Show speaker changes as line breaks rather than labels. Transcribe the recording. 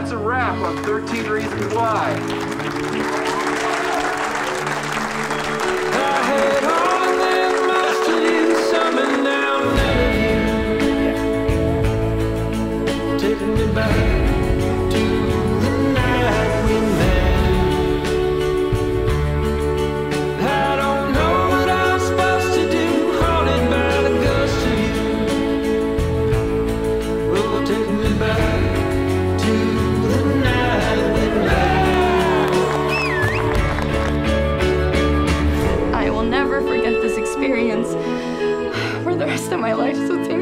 that's a wrap on 13 Reasons Why.
I will never forget this experience for the rest of my life, so thank you.